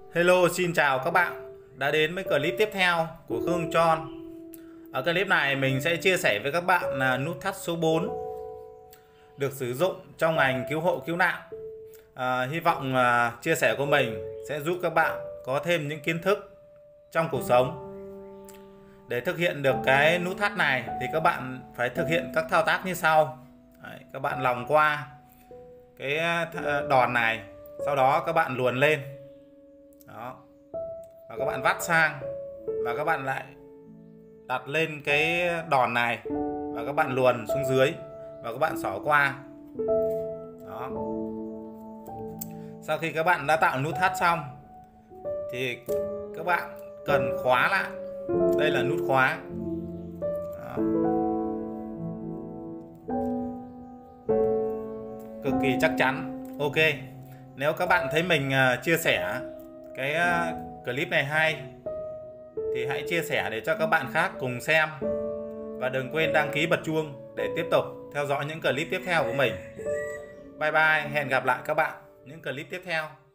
Hello, xin chào các bạn đã đến với clip tiếp theo của Khương Tron. Ở clip này mình sẽ chia sẻ với các bạn là nút thắt số 4 được sử dụng trong ngành cứu hộ cứu nạn. Hy vọng chia sẻ của mình sẽ giúp các bạn có thêm những kiến thức trong cuộc sống. Để thực hiện được cái nút thắt này thì các bạn phải thực hiện các thao tác như sau. Các bạn lòng qua cái đòn này, sau đó các bạn luồn lên. Đó. Và các bạn vắt sang và các bạn lại đặt lên cái đòn này và các bạn luồn xuống dưới và các bạn xỏ qua. Đó. Sau khi các bạn đã tạo nút thắt xong thì các bạn cần khóa lại. Đây là nút khóa. Đó. Cực kỳ chắc chắn. Ok. Nếu các bạn thấy mình chia sẻ cái clip này hay thì hãy chia sẻ để cho các bạn khác cùng xem. Và đừng quên đăng ký bật chuông để tiếp tục theo dõi những clip tiếp theo của mình. Bye bye, hẹn gặp lại các bạn những clip tiếp theo.